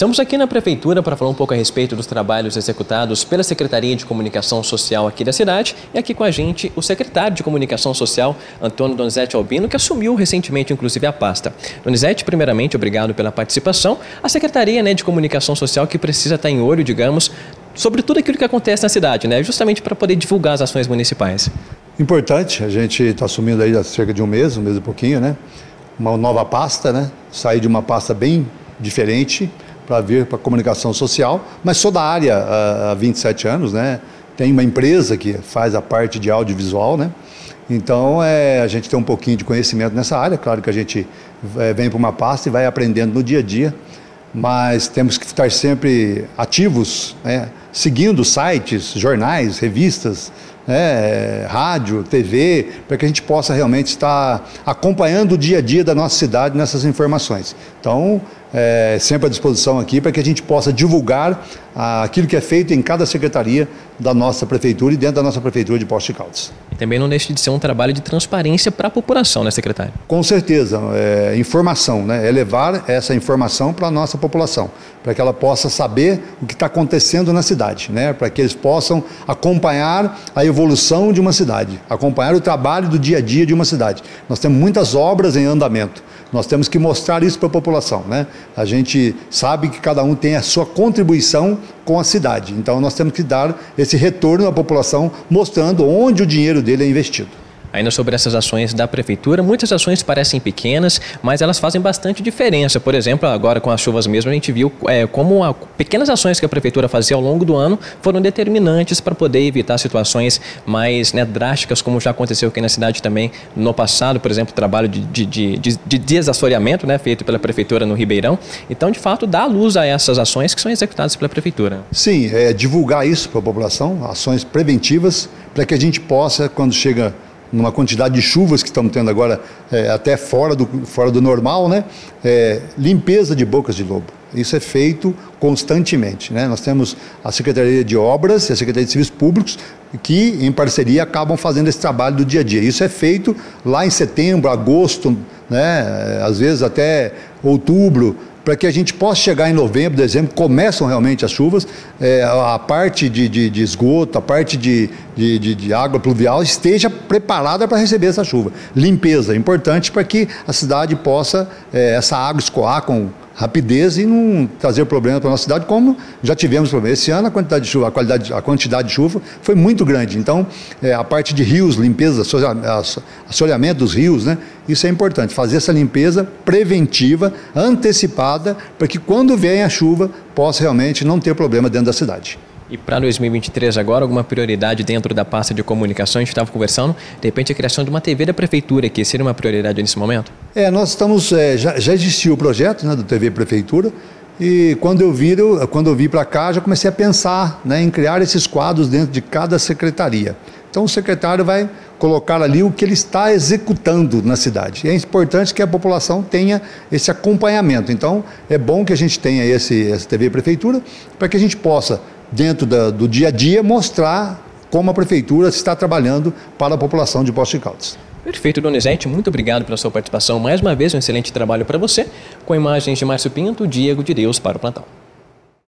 Estamos aqui na Prefeitura para falar um pouco a respeito dos trabalhos executados pela Secretaria de Comunicação Social aqui da cidade. E aqui com a gente o secretário de Comunicação Social, Antônio Donizete Albino, que assumiu recentemente, inclusive, a pasta. Donizete, primeiramente, obrigado pela participação. A Secretaria, de Comunicação Social que precisa estar em olho, digamos, sobre tudo aquilo que acontece na cidade, justamente para poder divulgar as ações municipais. Importante, a gente está assumindo aí há cerca de um mês e pouquinho, uma nova pasta, sair de uma pasta bem diferente para vir para a comunicação social, mas sou da área há 27 anos, tem uma empresa que faz a parte de audiovisual, então a gente tem um pouquinho de conhecimento nessa área, claro que a gente vem para uma pasta e vai aprendendo no dia a dia, mas temos que estar sempre ativos, seguindo sites, jornais, revistas, rádio, TV, para que a gente possa realmente estar acompanhando o dia a dia da nossa cidade nessas informações. Então, sempre à disposição aqui para que a gente possa divulgar aquilo que é feito em cada secretaria da nossa prefeitura e dentro da nossa prefeitura de Poços de Caldas. E também não deixa de ser um trabalho de transparência para a população, secretário? Com certeza, informação, levar essa informação para a nossa população, para que ela possa saber o que está acontecendo na cidade, para que eles possam acompanhar a evolução de uma cidade, acompanhar o trabalho do dia a dia de uma cidade. Nós temos muitas obras em andamento, nós temos que mostrar isso para a população, A gente sabe que cada um tem a sua contribuição com a cidade, então nós temos que dar esse retorno à população, mostrando onde o dinheiro dele é investido. Ainda sobre essas ações da Prefeitura, muitas ações parecem pequenas, mas elas fazem bastante diferença. Por exemplo, agora com as chuvas mesmo, a gente viu como pequenas ações que a Prefeitura fazia ao longo do ano foram determinantes para poder evitar situações mais drásticas, como já aconteceu aqui na cidade também no passado, por exemplo, o trabalho de desassoreamento feito pela Prefeitura no Ribeirão. Então, de fato, dá luz a essas ações que são executadas pela Prefeitura. Sim, divulgar isso para a população, ações preventivas, para que a gente possa, quando chega numa quantidade de chuvas que estamos tendo agora, até fora do normal, limpeza de bocas de lobo. Isso é feito constantemente, Nós temos a Secretaria de Obras e a Secretaria de Serviços Públicos que, em parceria, acabam fazendo esse trabalho do dia a dia. Isso é feito lá em setembro, agosto, às vezes até outubro, para que a gente possa chegar em novembro, dezembro, começam realmente as chuvas, a parte de esgoto, a parte de água pluvial esteja preparada para receber essa chuva. Limpeza, importante para que a cidade possa, essa água escoar com rapidez e não trazer problema para a nossa cidade, como já tivemos problema. Esse ano a quantidade de chuva, a quantidade de chuva foi muito grande. Então, a parte de rios, limpeza, assoreamento dos rios, isso é importante, fazer essa limpeza preventiva, antecipada, para que quando vem a chuva, possa realmente não ter problema dentro da cidade. E para 2023 agora, alguma prioridade dentro da pasta de comunicação? A gente estava conversando, de repente a criação de uma TV da Prefeitura, que seria uma prioridade nesse momento? Nós estamos, já existiu o projeto do TV Prefeitura, e quando eu vi para cá, já comecei a pensar em criar esses quadros dentro de cada secretaria. Então o secretário vai colocar ali o que ele está executando na cidade. E é importante que a população tenha esse acompanhamento. Então é bom que a gente tenha essa TV Prefeitura, para que a gente possa, dentro do dia a dia, mostrar como a Prefeitura está trabalhando para a população de Poços de Caldas. Perfeito, Donizete, muito obrigado pela sua participação. Mais uma vez, um excelente trabalho para você. Com imagens de Márcio Pinto, Diego de Deus para o plantão.